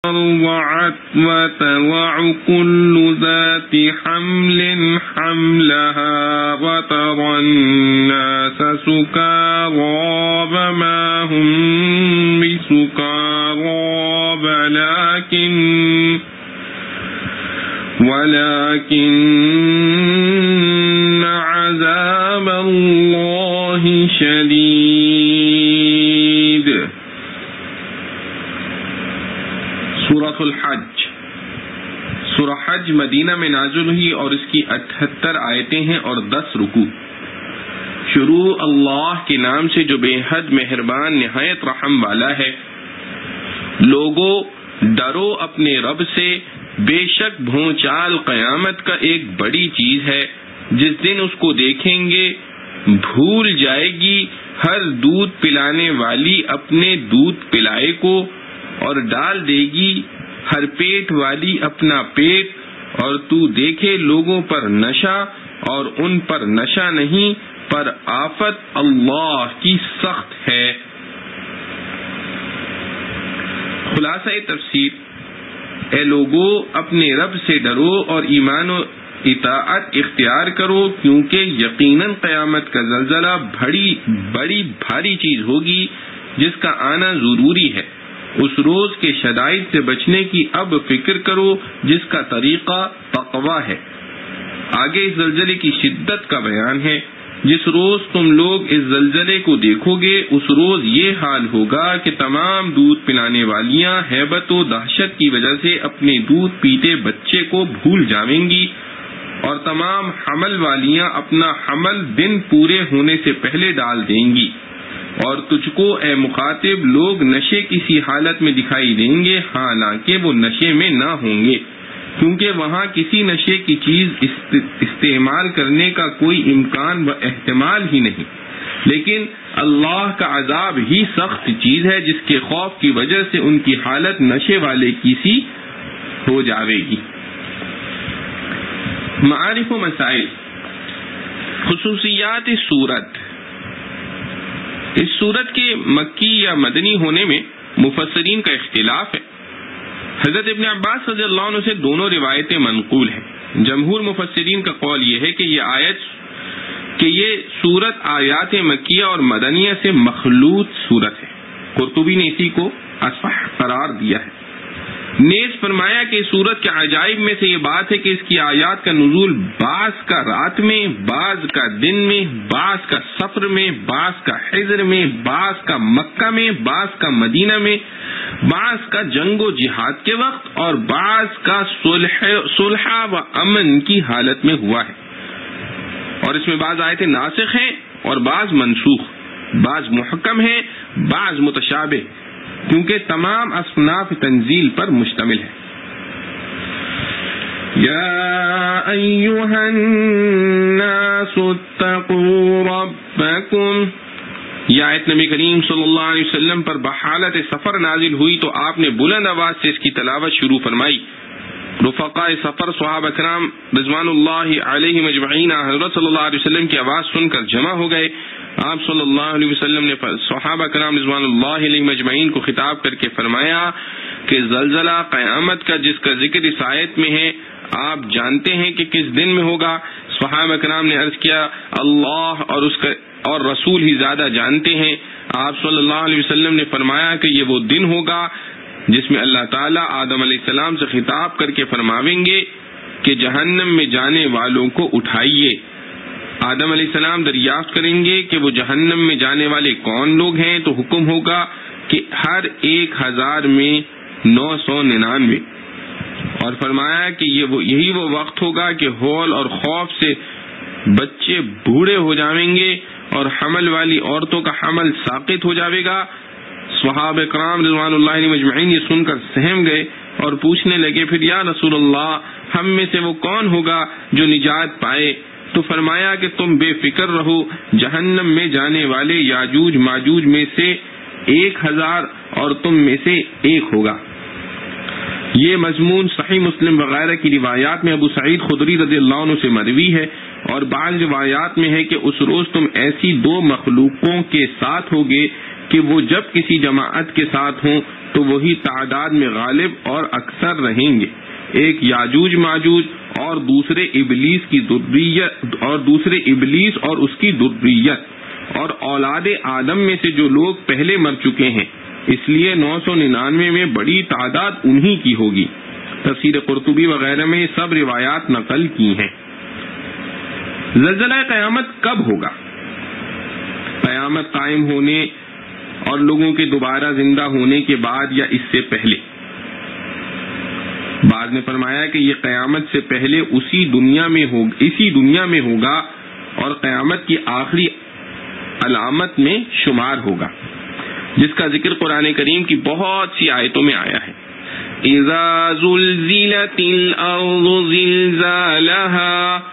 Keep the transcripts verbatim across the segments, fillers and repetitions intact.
وَعَتْ وَتَضَعُ كُلُّ ذَاتِ حَمْلٍ حَمْلَهَا وَتَرَى النَّاسَ سُكَارَىٰ وَمَا هُم بِسُكَارَىٰ وَلَٰكِنَّ وَلَٰكِنَّ عَذَابَ اللَّهِ شَدِيدٌ۔ سورۃ الحج۔ سورہ حج مدینہ میں نازل ہوئی اور اس کی اٹھہتر آیتیں ہیں اور دس رکوع۔ شروع اللہ کے نام سے جو بے حد مہربان نہایت رحم والا ہے۔ لوگوں ڈرو اپنے رب سے، بے شک بھونچال قیامت کا ایک بڑی چیز ہے، جس دن اس کو دیکھیں گے بھول جائے گی ہر دودھ پلانے والی اپنے دودھ پلائے کو، اور ڈال دے گی ہر پیٹ والی اپنا پیٹ، اور تو دیکھے لوگوں پر نشہ اور ان پر نشہ نہیں، پر آفت اللہ کی سخت ہے۔ خلاصہ تفسیر: اے لوگو اپنے رب سے ڈرو اور ایمان و اطاعت اختیار کرو، کیونکہ یقیناً قیامت کا زلزلہ بڑی بڑی بھاری چیز ہوگی جس کا آنا ضروری ہے۔ اس روز کے شدائد سے بچنے کی اب فکر کرو جس کا طریقہ تقویٰ ہے۔ آگے اس زلزلے کی شدت کا بیان ہے۔ جس روز تم لوگ اس زلزلے کو دیکھو گے اس روز یہ حال ہوگا کہ تمام دودھ پلانے والیاں ہیبت و دہشت کی وجہ سے اپنے دودھ پیتے بچے کو بھول جاویں گی، اور تمام حمل والیاں اپنا حمل دن پورے ہونے سے پہلے ڈال دیں گی، اور تجھ کو اے مخاطب لوگ نشے کسی حالت میں دکھائی دیں گے، حالانکہ وہ نشے میں نہ ہوں گے، کیونکہ وہاں کسی نشے کی چیز استعمال کرنے کا کوئی امکان و احتمال ہی نہیں، لیکن اللہ کا عذاب ہی سخت چیز ہے جس کے خوف کی وجہ سے ان کی حالت نشے والے کی سی ہو جاوے گی۔ معارف و مسائل۔ خصوصیات سورت۔ اس سورت کے مکی یا مدنی ہونے میں مفسرین کا اختلاف ہے۔ حضرت ابن عباس رضی اللہ عنہ سے دونوں روایتیں منقول ہیں۔ جمہور مفسرین کا قول یہ ہے کہ یہ آیت کہ یہ سورت آیات مکیہ اور مدنیہ سے مخلوط سورت ہے۔ قرطبی نے اسی کو اصح قرار دیا ہے۔ نیز فرمایا کہ سورت کے عجائب میں سے یہ بات ہے کہ اس کی آیات کا نزول بعض کا رات میں، بعض کا دن میں، بعض کا سفر میں، بعض کا حجر میں، بعض کا مکہ میں، بعض کا مدینہ میں، بعض کا جنگ و جہاد کے وقت، اور بعض کا صلح صلح و امن کی حالت میں ہوا ہے۔ اور اس میں بعض آیتیں ناسخ ہیں اور بعض منسوخ، بعض محکم ہیں، بعض متشابہ، کیونکہ تمام اصناف تنزیل پر مشتمل ہے۔ یا ایھا الناس اتقوا ربکم، یہ آیت نبی کریم صلی اللہ علیہ وسلم پر بحالت سفر نازل ہوئی تو آپ نے بلند آواز سے اس کی تلاوت شروع فرمائی۔ رفقاء سفر صحابہ کرام رضوان اللہ علیہم اجمعین حضرت صلی اللہ علیہ وسلم کی آواز سن کر جمع ہو گئے۔ آپ صلی اللہ علیہ وسلم نے صحابہ کرام رضوان اللہ علیہم اجمعین کو خطاب کر کے فرمایا کہ زلزلہ قیامت کا جس کا ذکر اس آیت میں ہے آپ جانتے ہیں کہ کس دن میں ہوگا؟ صحابہ کرام نے عرض کیا اللہ اور اس کا اور رسول ہی زیادہ جانتے ہیں۔ آپ صلی اللہ علیہ وسلم نے فرمایا کہ یہ وہ دن ہوگا جس میں اللہ تعالیٰ آدم علیہ السلام سے خطاب کر کے فرماویں گے کہ جہنم میں جانے والوں کو اٹھائیے۔ آدم علیہ السلام دریافت کریں گے کہ وہ جہنم میں جانے والے کون لوگ ہیں، تو حکم ہوگا کہ ہر ایک ہزار میں نو سو ننانوے، اور فرمایا کہ یہ وہ یہی وہ وقت ہوگا کہ ہول اور خوف سے بچے بوڑھے ہو جائیں گے اور حمل والی عورتوں کا حمل ساقط ہو جاوے گا۔ صحابہ کرام رضوان اللہ علیہم اجمعین یہ سن کر سہم گئے اور پوچھنے لگے پھر یا رسول اللہ ہم میں سے وہ کون ہوگا جو نجات پائے؟ تو فرمایا کہ تم بے فکر رہو، جہنم میں جانے والے یاجوج ماجوج میں سے ایک ہزار اور تم میں سے ایک ہوگا۔ یہ مضمون صحیح مسلم وغیرہ کی روایات میں ابو سعید خدری رضی اللہ عنہ سے مروی ہے، اور بعض روایات میں ہے کہ اس روز تم ایسی دو مخلوقوں کے ساتھ ہوگے کہ وہ جب کسی جماعت کے ساتھ ہوں تو وہی تعداد میں غالب اور اکثر رہیں گے. ایک یاجوج ماجوج اور دوسرے ابلیس کی ذریت اور دوسرے ابلیس اور اس کی ذریت اور اولاد آدم میں سے جو لوگ پہلے مر چکے ہیں، اس لیے نو سو ننانوے میں بڑی تعداد انہی کی ہوگی. تفسیر قرطبی وغیرہ میں سب روایات نقل کی ہیں. زلزلہ قیامت کب ہوگا؟ قیامت قائم ہونے اور لوگوں کے دوبارہ زندہ ہونے کے بعد یا اس سے پہلے؟ بعض نے فرمایا کہ یہ قیامت سے پہلے اسی دنیا میں ہوگا اسی دنیا میں ہوگا اور قیامت کی آخری علامت میں شمار ہوگا، جس کا ذکر قرآن کریم کی بہت سی آیتوں میں آیا ہے. اذا زلزلت الارض زلزالها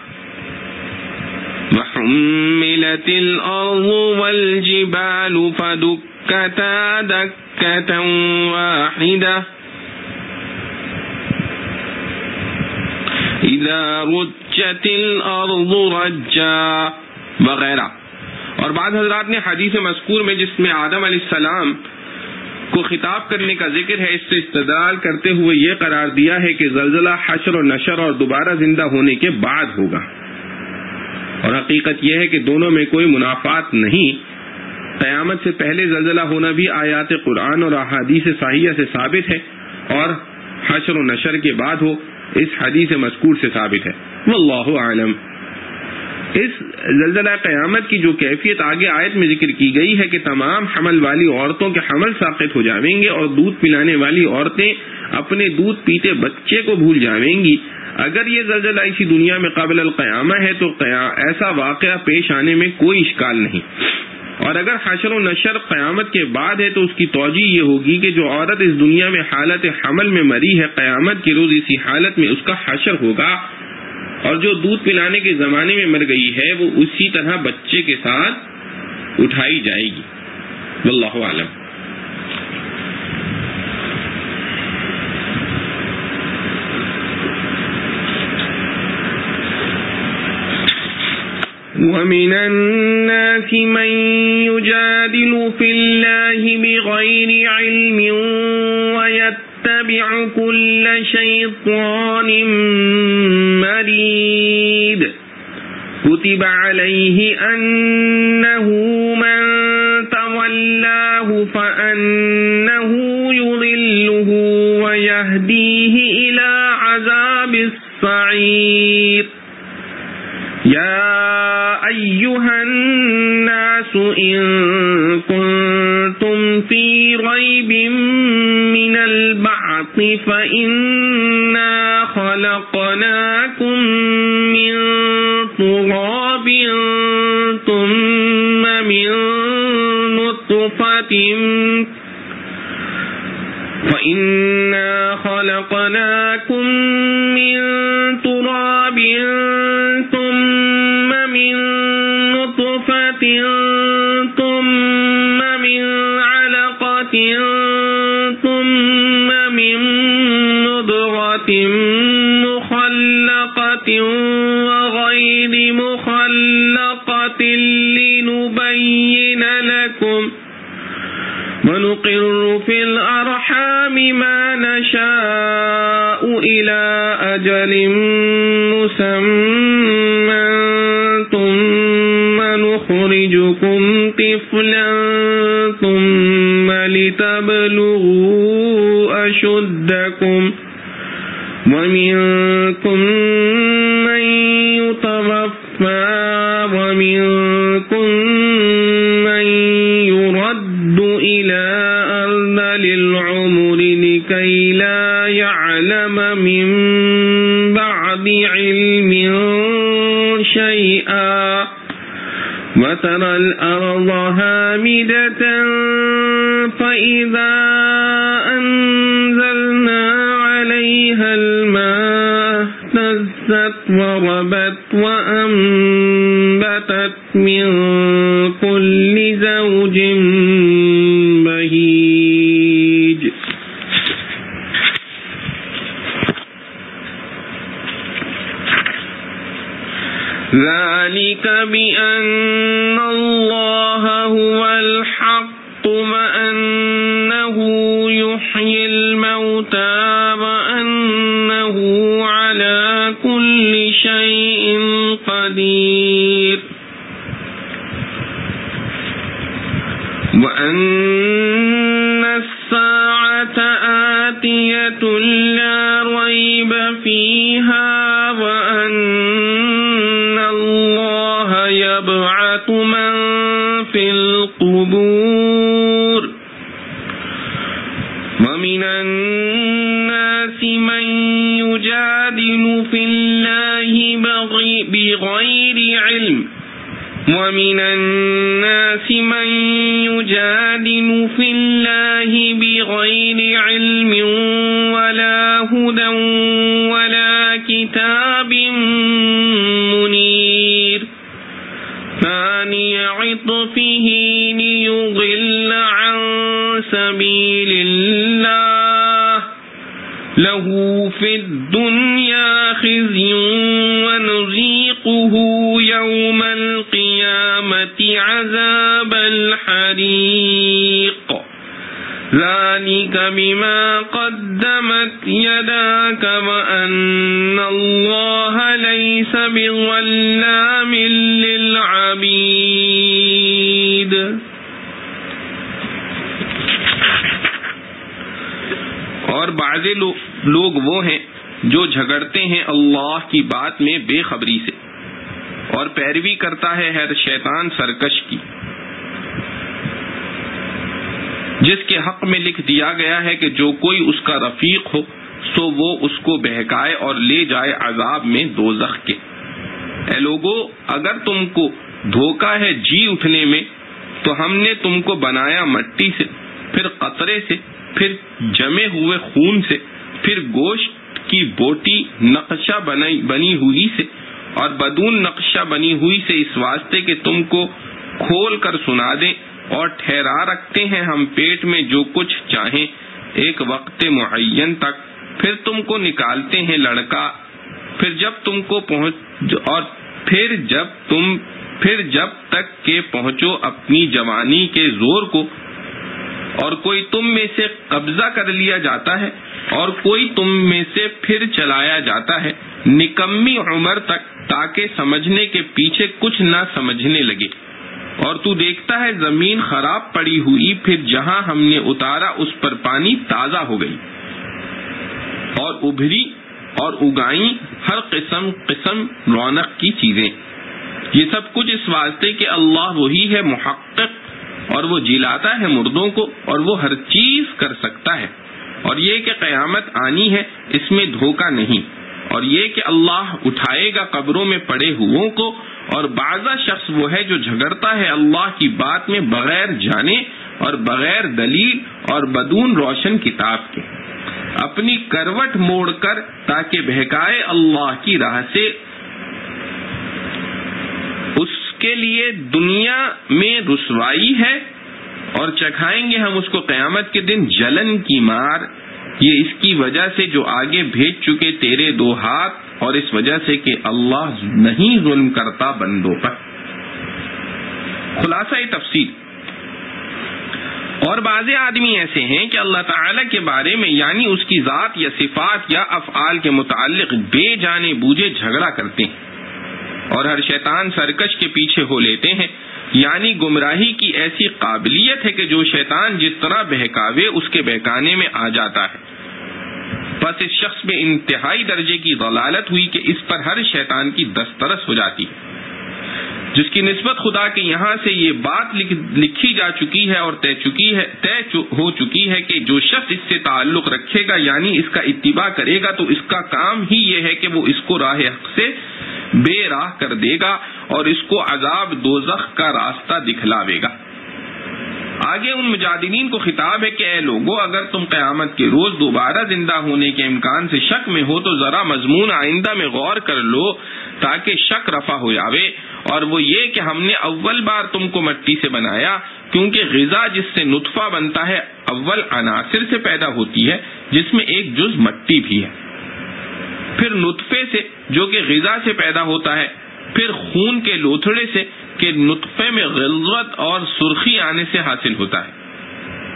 وحملت الارض والجبال فدكتا دكة واحدة اذا رجت الارض رجا وغیرہ. اور بعض حضرات نے حدیث مذکور میں جس میں آدم علیہ السلام کو خطاب کرنے کا ذکر ہے، اس سے استدلال کرتے ہوئے یہ قرار دیا ہے کہ زلزلہ حشر و نشر اور دوبارہ زندہ ہونے کے بعد ہوگا. اور حقیقت یہ ہے کہ دونوں میں کوئی منافات نہیں. قیامت سے پہلے زلزلہ ہونا بھی آیات قرآن اور احادیث صحیحہ سے ثابت ہے، اور حشر و نشر کے بعد ہو اس حدیث مذکور سے ثابت ہے. واللہ اعلم. اس زلزلہ قیامت کی جو کیفیت آگے آیت میں ذکر کی گئی ہے کہ تمام حمل والی عورتوں کے حمل ساقط ہو جائیں گے اور دودھ پلانے والی عورتیں اپنے دودھ پیتے بچے کو بھول جائیں گی. اگر یہ زلزلہ اسی دنیا میں قبل القیامہ ہے تو ایسا واقعہ پیش آنے میں کوئی اشکال نہیں. اور اگر حشر و نشر قیامت کے بعد ہے تو اس کی توجیہ یہ ہوگی کہ جو عورت اس دنیا میں حالت حمل میں مری ہے، قیامت کے روز اسی حالت میں اس کا حشر ہوگا، اور جو دودھ پلانے کے زمانے میں مر گئی ہے وہ اسی طرح بچے کے ساتھ اٹھائی جائے گی. واللہ اعلم. وَمِنَ النَّاسِ مَن يُجَادِلُ فِي اللَّهِ بِغَيْرِ عِلْمٍ وَيَتَّبِعُ كُلَّ شَيْطَانٍ مَرِيدٍ. كُتِبَ عَلَيْهِ أَنَّهُ مَن تَوَلَّاهُ فَأَنَّهُ يُضِلُّهُ وَيَهْدِيهِ إِلَى عَذَابِ السَّعِيرِ. يا أيها الناس إن كنتم في ريب من البعث فإنا خلقناكم من تراب ثم من نطفة فإنا خلقناكم من تراب ثم من نطفة ثم من علقة ثم من مضغة مخلقة وغير مخلقة لنبين لكم ونقر في الأرحام ما نشاء إلى أجل مسمى ثم نخرجكم طفلا ثم لتبلغوا أشدكم ومنكم من يتوفى ومنكم من يرد إلى أرذل العمر لكي لا يعلم من بعد علم شيئا وترى الأرض هامدة فإذا أنزلنا عليها الماء اهتزت وربت وأنبتت من كل زوج بهيج. ذلك بأن الله هو الحق يعلم أنه يحيي الموتى وأنه على كل شيء قدير وأن الساعة آتية لا ريب فيها وأن الله يبعث من في القبور ومن الناس من يجادل في الله بغير علم ومن الناس من يجادل في الله بغير علم ولا هدى ولا كتاب منير ثاني عطفه ليضل عن سبيل الله له في الدنيا خزي ونذيقه يوم القيامة عذاب الحريق ذلك بما قدمت يداك وأن الله ليس بظلام للعبيد. اور بعض لوگ وہ ہیں جو جھگڑتے ہیں اللہ کی بات میں بے خبری سے اور پیروی کرتا ہے ہر شیطان سرکش کی، جس کے حق میں لکھ دیا گیا ہے کہ جو کوئی اس کا رفیق ہو سو وہ اس کو بہکائے اور لے جائے عذاب میں دوزخ کے. اے لوگو، اگر تم کو دھوکا ہے جی اٹھنے میں تو ہم نے تم کو بنایا مٹی سے، پھر قطرے سے، پھر جمے ہوئے خون سے، پھر گوشت کی بوٹی نقشہ بنی ہوئی سے اور بدون نقشہ بنی ہوئی سے، اس واسطے کہ تم کو کھول کر سنا دیں، اور ٹھہرا رکھتے ہیں ہم پیٹ میں جو کچھ چاہیں ایک وقت معین تک، پھر تم کو نکالتے ہیں لڑکا، پھر جب تم کو پہنچ اور پھر جب تم پھر جب تک کہ پہنچو اپنی جوانی کے زور کو، اور کوئی تم میں سے قبضہ کر لیا جاتا ہے اور کوئی تم میں سے پھر چلایا جاتا ہے نکمی عمر تک، تاکہ سمجھنے کے پیچھے کچھ نہ سمجھنے لگے. اور تو دیکھتا ہے زمین خراب پڑی ہوئی، پھر جہاں ہم نے اتارا اس پر پانی تازہ ہو گئی اور ابھری اور اگائیں ہر قسم قسم رونق کی چیزیں. یہ سب کچھ اس واسطے کہ اللہ وہی ہے محقق، اور وہ جلاتا ہے مردوں کو، اور وہ ہر چیز کر سکتا ہے. اور یہ کہ قیامت آنی ہے، اس میں دھوکہ نہیں. اور یہ کہ اللہ اٹھائے گا قبروں میں پڑے ہوئوں کو. اور بعضا شخص وہ ہے جو جھگڑتا ہے اللہ کی بات میں بغیر جانے اور بغیر دلیل اور بدون روشن کتاب کے، اپنی کروٹ موڑ کر تاکہ بہکائے اللہ کی راہ سے. اس کے لیے دنیا میں رسوائی ہے اور چکھائیں گے ہم اس کو قیامت کے دن جلن کی مار. یہ اس کی وجہ سے جو آگے بھیج چکے تیرے دو ہاتھ، اور اس وجہ سے کہ اللہ نہیں ظلم کرتا بندوں پر. خلاصہ تفصیل. اور بعض آدمی ایسے ہیں کہ اللہ تعالی کے بارے میں یعنی اس کی ذات یا صفات یا افعال کے متعلق بے جانے بوجھے جھگڑا کرتے ہیں اور ہر شیطان سرکش کے پیچھے ہو لیتے ہیں. یعنی گمراہی کی ایسی قابلیت ہے کہ جو شیطان جس طرح بہکاوے اس کے بہکانے میں آ جاتا ہے. بس اس شخص میں انتہائی درجے کی ضلالت ہوئی کہ اس پر ہر شیطان کی دسترس ہو جاتی ہے، جس کی نسبت خدا کے یہاں سے یہ بات لکھی جا چکی ہے اور طے چکی ہے طے ہو چکی ہے کہ جو شخص اس سے تعلق رکھے گا یعنی اس کا اتباع کرے گا تو اس کا کام ہی یہ ہے کہ وہ اس کو راہ حق سے بے راہ کر دے گا اور اس کو عذاب دوزخ کا راستہ دکھلاوے گا. آگے ان مجادلین کو خطاب ہے کہ اے لوگو، اگر تم قیامت کے روز دوبارہ زندہ ہونے کے امکان سے شک میں ہو تو ذرا مضمون آئندہ میں غور کر لو تاکہ شک رفع ہو جاوے. اور وہ یہ کہ ہم نے اول بار تم کو مٹی سے بنایا، کیونکہ غذا جس سے نطفہ بنتا ہے اول عناصر سے پیدا ہوتی ہے جس میں ایک جز مٹی بھی ہے، پھر نطفے سے جو کہ غذا سے پیدا ہوتا ہے، پھر خون کے لوتھڑے سے کہ نطفے میں غلظت اور سرخی آنے سے حاصل ہوتا ہے،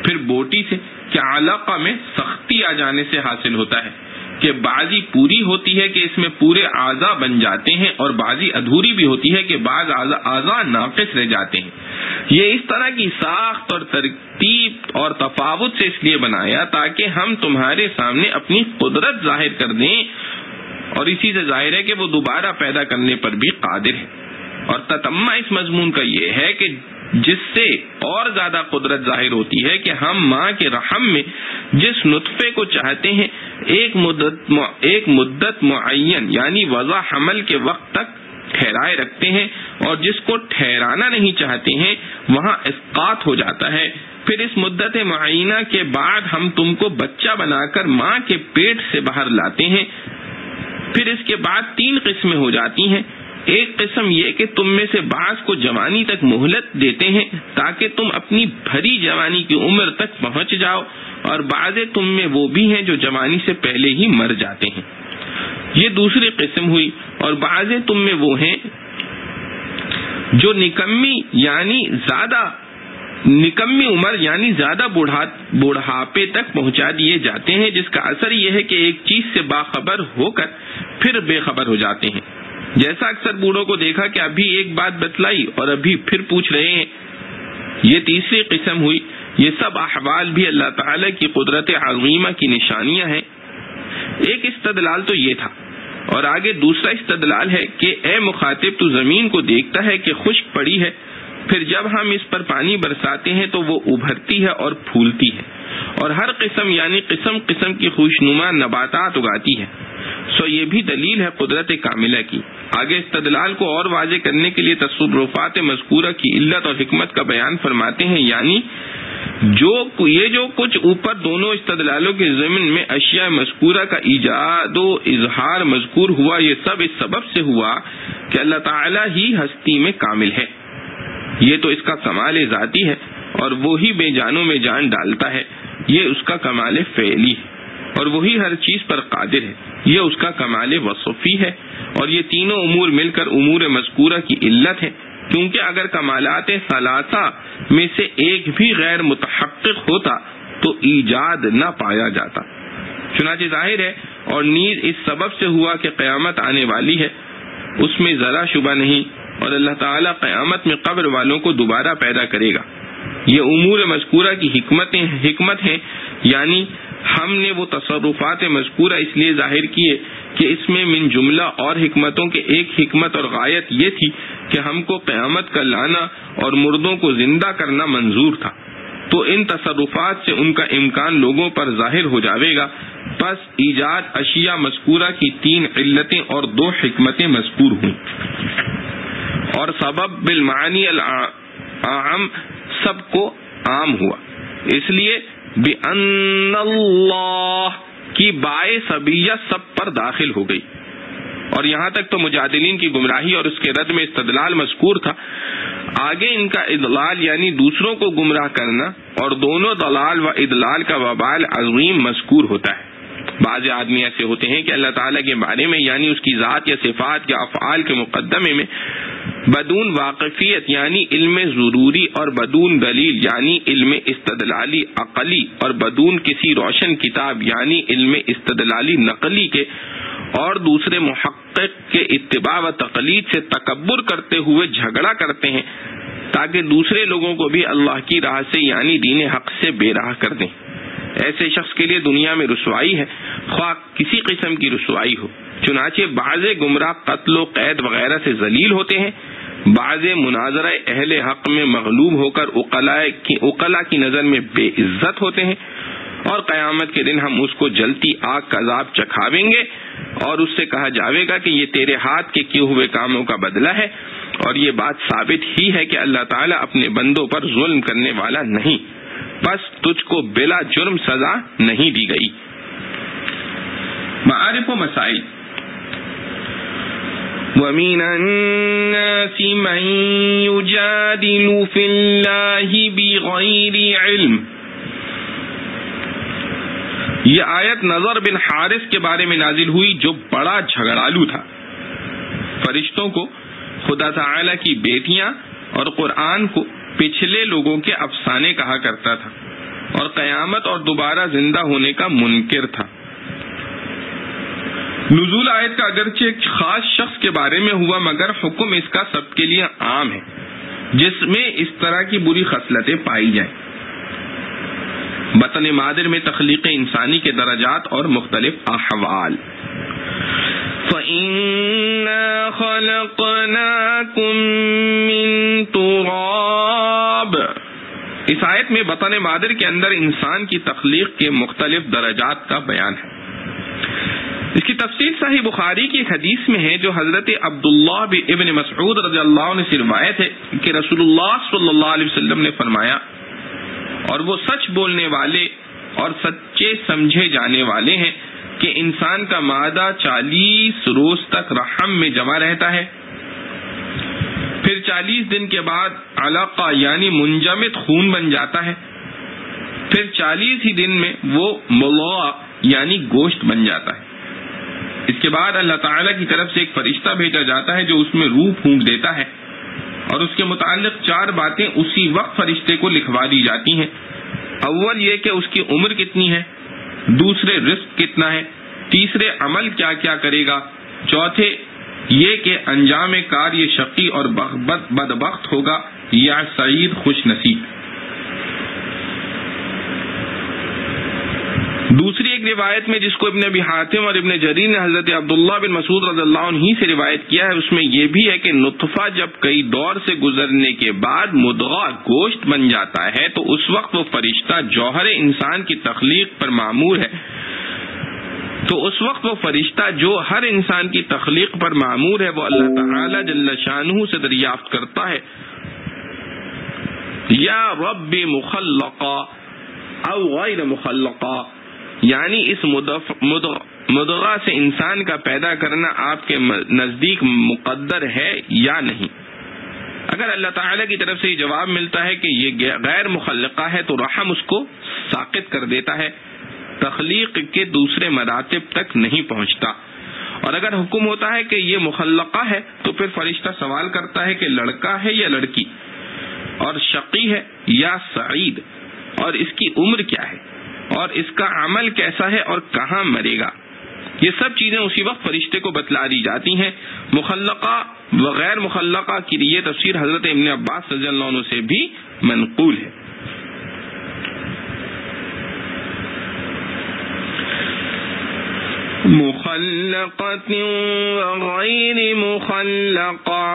پھر بوٹی سے کہ علقہ میں سختی آ جانے سے حاصل ہوتا ہے کہ بعضی پوری ہوتی ہے کہ اس میں پورے اعضاء بن جاتے ہیں اور بعضی ادھوری بھی ہوتی ہے کہ بعض اعضاء ناقص رہ جاتے ہیں. یہ اس طرح کی ساخت اور ترتیب اور تفاوت سے اس لیے بنایا تاکہ ہم تمہارے سامنے اپنی قدرت ظاہر کر دیں، اور اسی سے ظاہر ہے کہ وہ دوبارہ پیدا کرنے پر بھی قادر ہے. اور تتمہ اس مضمون کا یہ ہے کہ جس سے اور زیادہ قدرت ظاہر ہوتی ہے کہ ہم ماں کے رحم میں جس نطفے کو چاہتے ہیں ایک مدت ایک مدت معین یعنی وضع حمل کے وقت تک ٹھہرائے رکھتے ہیں، اور جس کو ٹھہرانا نہیں چاہتے ہیں وہاں اسقاط ہو جاتا ہے. پھر اس مدت معینہ کے بعد ہم تم کو بچہ بنا کر ماں کے پیٹ سے باہر لاتے ہیں. پھر اس کے بعد تین قسمیں ہو جاتی ہیں. ایک قسم یہ کہ تم میں سے بعض کو جوانی تک مہلت دیتے ہیں تاکہ تم اپنی بھری جوانی کی عمر تک پہنچ جاؤ، اور بعض تم میں وہ بھی ہیں جو جوانی سے پہلے ہی مر جاتے ہیں. یہ دوسری قسم ہوئی. اور بعض تم میں وہ ہیں جو نکمی یعنی زیادہ نکمی عمر یعنی زیادہ بوڑھاپے تک پہنچا دیے جاتے ہیں، جس کا اثر یہ ہے کہ ایک چیز سے باخبر ہو کر پھر بے خبر ہو جاتے ہیں. جیسا اکثر بوڑھوں کو دیکھا کہ ابھی ایک بات بتلائی اور ابھی پھر پوچھ رہے ہیں. یہ تیسری قسم ہوئی. یہ سب احوال بھی اللہ تعالی کی قدرت عظیمہ کی نشانیاں ہیں. ایک استدلال تو یہ تھا، اور آگے دوسرا استدلال ہے کہ اے مخاطب تو زمین کو دیکھتا ہے کہ خشک پڑی ہے، پھر جب ہم اس پر پانی برساتے ہیں تو وہ ابھرتی ہے اور پھولتی ہے، اور ہر قسم یعنی قسم قسم کی خوشنما نباتات اگاتی ہے. سو یہ بھی دلیل ہے قدرت کاملہ کی. آگے استدلال کو اور واضح کرنے کے لیے تصرفات مذکورہ کی علت اور حکمت کا بیان فرماتے ہیں. یعنی جو یہ جو کچھ اوپر دونوں استدلالوں کے ضمن میں اشیاء مذکورہ کا ایجاد و اظہار مذکور ہوا، یہ سب اس سبب سے ہوا کہ اللہ تعالی ہی ہستی میں کامل ہے. یہ تو اس کا کمال ذاتی ہے، اور وہی بے جانوں میں جان ڈالتا ہے. یہ اس کا کمال فعلی ہے، اور وہی ہر چیز پر قادر ہے. یہ اس کا کمال وصفی ہے. اور یہ تینوں امور مل کر امور مذکورہ کی علت ہے، کیونکہ اگر کمالات ثلاثہ میں سے ایک بھی غیر متحقق ہوتا تو ایجاد نہ پایا جاتا. چنانچہ ظاہر ہے اور نیز اس سبب سے ہوا کہ قیامت آنے والی ہے، اس میں ذرا شبہ نہیں، اور اللہ تعالیٰ قیامت میں قبر والوں کو دوبارہ پیدا کرے گا. یہ امور مذکورہ کی حکمتیں حکمت ہیں. یعنی ہم نے وہ تصرفات مذکورہ اس لیے ظاہر کیے کہ اس میں من جملہ اور حکمتوں کے ایک حکمت اور غایت یہ تھی کہ ہم کو قیامت کا لانا اور مردوں کو زندہ کرنا منظور تھا، تو ان تصرفات سے ان کا امکان لوگوں پر ظاہر ہو جاوے گا. پس ایجاد اشیاء مذکورہ کی تین علتیں اور دو حکمتیں مذکور ہوئیں، اور سبب بالمعانی العام سب کو عام ہوا. اس لیے بِأَنَّ اللَّهَ کی بائے سبیہ سب پر داخل ہو گئی. اور یہاں تک تو مجادلین کی گمراہی اور اس کے رد میں استدلال مذکور تھا. آگے ان کا اضلال یعنی دوسروں کو گمراہ کرنا اور دونوں ضلال و اضلال کا وبال عظیم مذکور ہوتا ہے. بعض آدمی ایسے ہوتے ہیں کہ اللہ تعالیٰ کے بارے میں یعنی اس کی ذات یا صفات یا افعال کے مقدمے میں بدون واقفیت یعنی علم ضروری اور بدون دلیل یعنی علم استدلالی عقلی اور بدون کسی روشن کتاب یعنی علم استدلالی نقلی کے اور دوسرے محقق کے اتباع و تقلید سے تکبر کرتے ہوئے جھگڑا کرتے ہیں تاکہ دوسرے لوگوں کو بھی اللہ کی راہ سے یعنی دین حق سے بے راہ کر دیں. ایسے شخص کے لیے دنیا میں رسوائی ہے، خواہ کسی قسم کی رسوائی ہو. چنانچہ بعض گمراہ قتل و قید وغیرہ سے ذلیل ہوتے ہیں، بعض مناظرہ اہل حق میں مغلوب ہو کر عقلاء کی نظر میں بے عزت ہوتے ہیں، اور قیامت کے دن ہم اس کو جلتی آگ کا عذاب چکھاویں گے اور اس سے کہا جاوے گا کہ یہ تیرے ہاتھ کے کیے ہوئے کاموں کا بدلہ ہے. اور یہ بات ثابت ہی ہے کہ اللہ تعالیٰ اپنے بندوں پر ظلم کرنے والا نہیں، بس تجھ کو بلا جرم سزا نہیں دی گئی. معارف و مسائل. وَمِنَ النَّاسِ مَن يُجَادِلُ فِي اللَّهِ بِغَيْرِ عِلْمٍ. یہ آیت نضر بن حارث کے بارے میں نازل ہوئی جو بڑا جھگڑالو تھا. فرشتوں کو خدا تعالی کی بیٹیاں اور قرآن کو پچھلے لوگوں کے افسانے کہا کرتا تھا. اور قیامت اور دوبارہ زندہ ہونے کا منکر تھا۔ نزول آیت کا اگرچہ ایک خاص شخص کے بارے میں ہوا، مگر حکم اس کا سب کے لیے عام ہے جس میں اس طرح کی بری خصلتیں پائی جائیں۔ بطن مادر میں تخلیق انسانی کے درجات اور مختلف احوال۔ فَإِنَّا خَلَقْنَاكُم مِّن تُرَابٍ، اس آیت میں بطن مادر کے اندر انسان کی تخلیق کے مختلف درجات کا بیان ہے۔ اس کی تفصیل صحیح بخاری کی ایک حدیث میں ہے جو حضرت عبداللہ ابن مسعود رضی اللہ عنہ سے روایت ہے کہ رسول اللہ صلی اللہ علیہ وسلم نے فرمایا، اور وہ سچ بولنے والے اور سچے سمجھے جانے والے ہیں کہ انسان کا معدہ چالیس روز تک رحم میں جمع رہتا ہے، پھر چالیس دن کے بعد علقہ یعنی منجمد خون بن جاتا ہے، پھر چالیس ہی دن میں وہ مضغہ یعنی گوشت بن جاتا ہے۔ اس کے بعد اللہ تعالیٰ کی طرف سے ایک فرشتہ بھیجا جاتا ہے جو اس میں روح پھونک دیتا ہے، اور اس کے متعلق چار باتیں اسی وقت فرشتے کو لکھوا دی جاتی ہیں۔ اول یہ کہ اس کی عمر کتنی ہے، دوسرے رزق کتنا ہے، تیسرے عمل کیا کیا کرے گا، چوتھے یہ کہ انجام کار یہ شقی اور بدبخت ہوگا یا سعید خوش نصیب۔ دوسری ایک روایت میں جس کو ابن ابی حاتم اور ابن جریر نے حضرت عبداللہ بن مسعود رضی اللہ عنہ سے روایت کیا ہے، اس میں یہ بھی ہے کہ نطفہ جب کئی دور سے گزرنے کے بعد مضغہ گوشت بن جاتا ہے تو اس وقت وہ فرشتہ جوہر انسان کی تخلیق پر مامور ہے تو اس وقت وہ فرشتہ جو ہر انسان کی تخلیق پر مامور ہے وہ اللہ تعالی جل شانہ سے دریافت کرتا ہے، یا رب مخلقہ او غیر مخلقہ، یعنی اس مضغہ سے انسان کا پیدا کرنا آپ کے نزدیک مقدر ہے یا نہیں۔ اگر اللہ تعالیٰ کی طرف سے یہ جواب ملتا ہے کہ یہ غیر مخلقہ ہے تو رحم اس کو ساقط کر دیتا ہے، تخلیق کے دوسرے مراتب تک نہیں پہنچتا، اور اگر حکم ہوتا ہے کہ یہ مخلقہ ہے تو پھر فرشتہ سوال کرتا ہے کہ لڑکا ہے یا لڑکی، اور شقی ہے یا سعید، اور اس کی عمر کیا ہے، اور اس کا عمل کیسا ہے اور کہاں مرے گا۔ یہ سب چیزیں اسی وقت فرشتے کو بتلا دی جاتی ہیں۔ مخلقہ و غیر مخلقہ کی یہ تفسیر حضرت ابن عباس رضی اللہ عنہ سے بھی منقول ہے۔ مخلقۃ و غیر مخلقہ،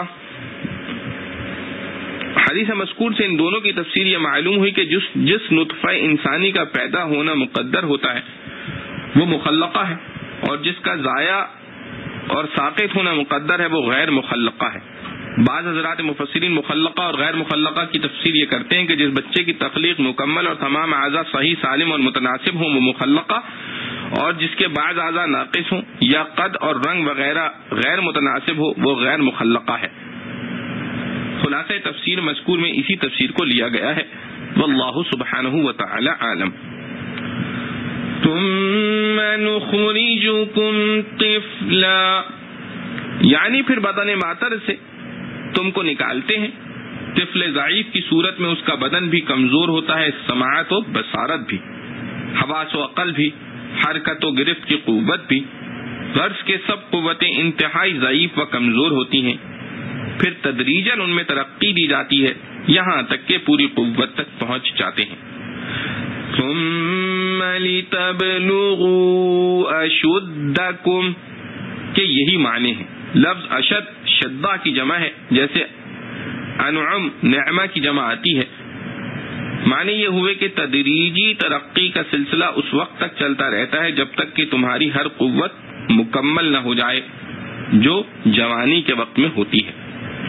حدیث مذکور سے ان دونوں کی تفسیر یہ معلوم ہوئی کہ جس جس نطفہ انسانی کا پیدا ہونا مقدر ہوتا ہے وہ مخلقہ ہے، اور جس کا ضائع اور ساقط ہونا مقدر ہے وہ غیر مخلقہ ہے۔ بعض حضرات مفسرین مخلقہ اور غیر مخلقہ کی تفسیر یہ کرتے ہیں کہ جس بچے کی تخلیق مکمل اور تمام اعضاء صحیح سالم اور متناسب ہوں وہ مخلقہ، اور جس کے بعض اعضاء ناقص ہوں یا قد اور رنگ وغیرہ غیر متناسب ہو وہ غیر مخلقہ ہے۔ خلاصہ تفسیر مذکور میں اسی تفسیر کو لیا گیا ہے، واللہ سبحانہ وتعالی عالم۔ ثم نخرجکم طفلا، یعنی پھر بدن ماتر سے تم کو نکالتے ہیں، طفل ضعیف کی صورت میں اس کا بدن بھی کمزور ہوتا ہے، سماعت و بصارت بھی، حواس و عقل بھی، حرکت و گرفت کی قوت بھی، غرض کے سب قوتیں انتہائی ضعیف و کمزور ہوتی ہیں، پھر تدریجاً ان میں ترقی دی جاتی ہے یہاں تک کہ پوری قوت تک پہنچ جاتے ہیں۔ ثم لتبلغوا اشدکم، کہ یہی معنی ہے۔ لفظ اشد شدہ کی جمع ہے، جیسے انعم نعمہ کی جمع آتی ہے۔ معنی یہ ہوئے کہ تدریجی ترقی کا سلسلہ اس وقت تک چلتا رہتا ہے جب تک کہ تمہاری ہر قوت مکمل نہ ہو جائے جو جوانی کے وقت میں ہوتی ہے۔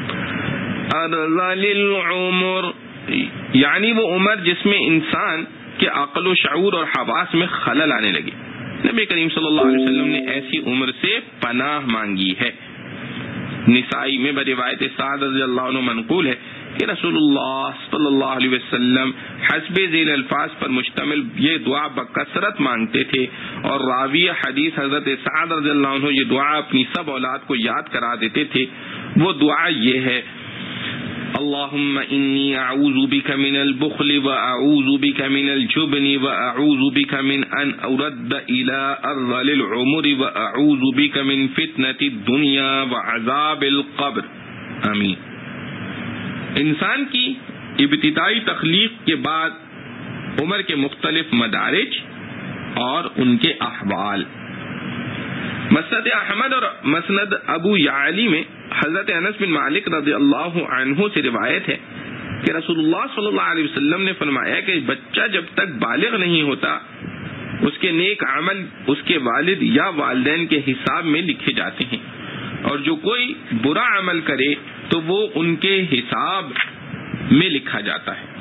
ارذل العمر، یعنی وہ عمر جس میں انسان کے عقل و شعور اور حواس میں خلل آنے لگے۔ نبی کریم صلی اللہ علیہ وسلم نے ایسی عمر سے پناہ مانگی ہے۔ نسائی میں بروایت سعد رضی اللہ عنہ منقول ہے کہ رسول اللہ صلی اللہ علیہ وسلم حسب ذیل الفاظ پر مشتمل یہ دعا بکثرت مانگتے تھے، اور راوی حدیث حضرت سعد رضی اللہ عنہ یہ دعا اپنی سب اولاد کو یاد کرا دیتے تھے۔ وہ دعا یہ ہے: اللهم انی اعوذ بک من البخل واعوذ بک من الجبن واعوذ بک من ان ارد الى ارذل العمر واعوذ بک من فتنة الدنیا وعذاب القبر. آمین. انسان کی ابتدائی تخلیق کے بعد عمر کے مختلف مدارج اور ان کے احوال. مسند احمد اور مسند ابو یعلی میں حضرت انس بن مالک رضی اللہ عنہ سے روایت ہے کہ رسول اللہ صلی اللہ علیہ وسلم نے فرمایا کہ بچہ جب تک بالغ نہیں ہوتا اس کے نیک عمل اس کے والد یا والدین کے حساب میں لکھے جاتے ہیں، اور جو کوئی برا عمل کرے تو وہ ان کے حساب میں لکھا جاتا ہے.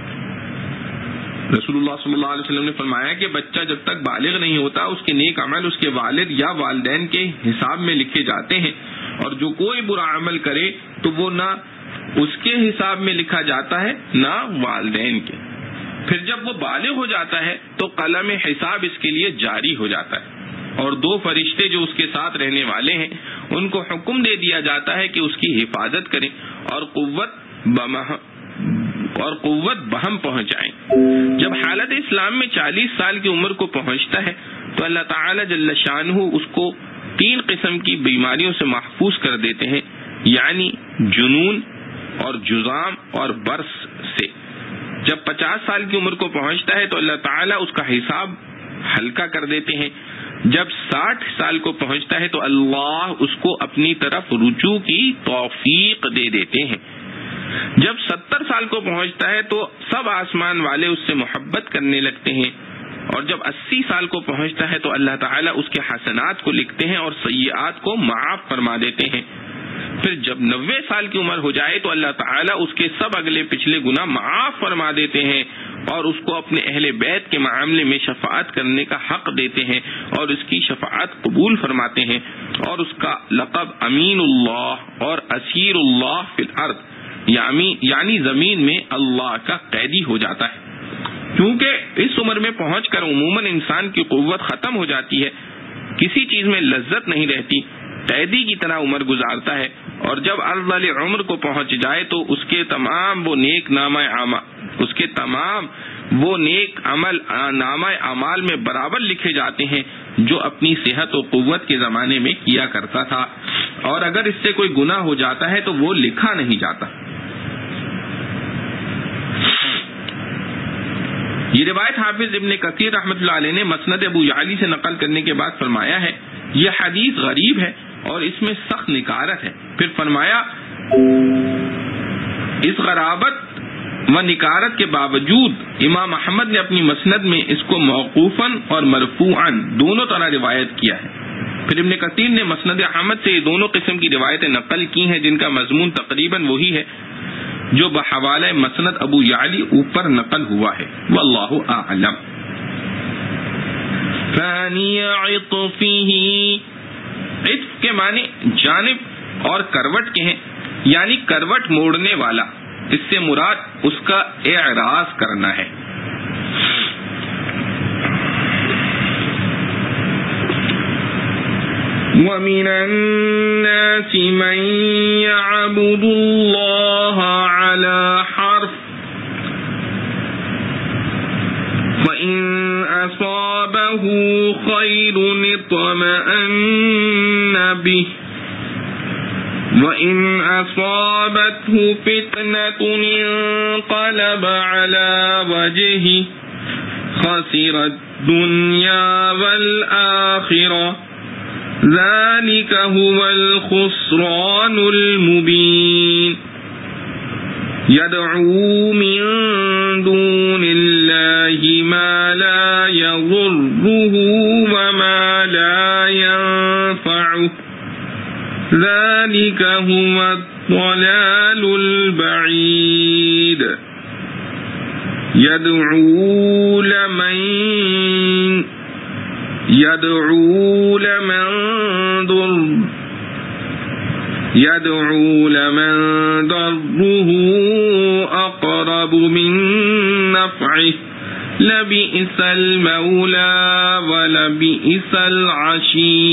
رسول اللہ صلی اللہ علیہ وسلم نے فرمایا کہ بچہ جب تک بالغ نہیں ہوتا اس کے نیک عمل اس کے والد یا والدین کے حساب میں لکھے جاتے ہیں، اور جو کوئی برا عمل کرے تو وہ نہ اس کے حساب میں لکھا جاتا ہے نہ والدین کے. پھر جب وہ بالغ ہو جاتا ہے تو قلم حساب اس کے لیے جاری ہو جاتا ہے، اور دو فرشتے جو اس کے ساتھ رہنے والے ہیں ان کو حکم دے دیا جاتا ہے کہ اس کی حفاظت کریں اور قوت بمہ اور قوت بہم پہنچائیں. جب حالت اسلام میں چالیس سال کی عمر کو پہنچتا ہے تو اللہ تعالی جل شانہ اس کو تین قسم کی بیماریوں سے محفوظ کر دیتے ہیں، یعنی جنون اور جذام اور برس سے. جب پچاس سال کی عمر کو پہنچتا ہے تو اللہ تعالیٰ اس کا حساب ہلکا کر دیتے ہیں. جب ساٹھ سال کو پہنچتا ہے تو اللہ اس کو اپنی طرف رجوع کی توفیق دے دیتے ہیں. جب ستر سال کو پہنچتا ہے تو سب آسمان والے اس سے محبت کرنے لگتے ہیں، اور جب اسی سال کو پہنچتا ہے تو اللہ تعالیٰ اس کے حسنات کو لکھتے ہیں اور سیئات کو معاف فرما دیتے ہیں. پھر جب نوے سال کی عمر ہو جائے تو اللہ تعالیٰ اس کے سب اگلے پچھلے گناہ معاف فرما دیتے ہیں اور اس کو اپنے اہل بیت کے معاملے میں شفاعت کرنے کا حق دیتے ہیں اور اس کی شفاعت قبول فرماتے ہیں، اور اس کا لقب امین اللہ اور اسیر اللہ فی الارض یعنی زمین میں اللہ کا قیدی ہو جاتا ہے. کیونکہ اس عمر میں پہنچ کر عموماً انسان کی قوت ختم ہو جاتی ہے، کسی چیز میں لذت نہیں رہتی، قیدی کی طرح عمر گزارتا ہے، اور جب ارذل عمر کو پہنچ جائے تو اس کے تمام وہ نیک نامہ اس کے تمام وہ نیک عمل نامہ اعمال میں برابر لکھے جاتے ہیں جو اپنی صحت و قوت کے زمانے میں کیا کرتا تھا، اور اگر اس سے کوئی گناہ ہو جاتا ہے تو وہ لکھا نہیں جاتا. یہ روایت حافظ ابن کثیر رحمۃ اللہ علیہ نے مسند ابو یعلی سے نقل کرنے کے بعد فرمایا ہے یہ حدیث غریب ہے اور اس میں سخت نکارت ہے. پھر فرمایا اس غرابت و نکارت کے باوجود امام احمد نے اپنی مسند میں اس کو موقوفاً اور مرفوعاً دونوں طرح روایت کیا ہے. پھر ابن کثیر نے مسند احمد سے یہ دونوں قسم کی روایتیں نقل کی ہیں جن کا مضمون تقریباً وہی ہے جو بحوالہ مسند ابو یعلی اوپر نقل ہوا ہے. واللہ اعلم. ثانی عطفہ، عطف کے معنی جانب اور کروٹ کے ہیں، یعنی کروٹ موڑنے والا. اس سے مراد اس کا اعراض کرنا ہے. وَمِنَ النَّاسِ مَن يَعْبُدُ اللَّهَ عَلَى حَرْفٍ فَإِنْ أَصَابَهُ خَيْرٌ اطْمَأَنَّ بِهِ وَإِنْ أَصَابَتْهُ فِتْنَةٌ انقلب عَلَى وَجْهِهِ خَسِرَ الدُّنْيَا وَالْآخِرَةَ ذلك هو الخسران المبين. يدعو من دون الله ما لا يضره وما لا ينفعه ذلك هو الضلال البعيد. يدعو لمن يدعو لمن ضر يدعو لمن ضره أقرب من نفعه لبئس المولى ولبئس العشير.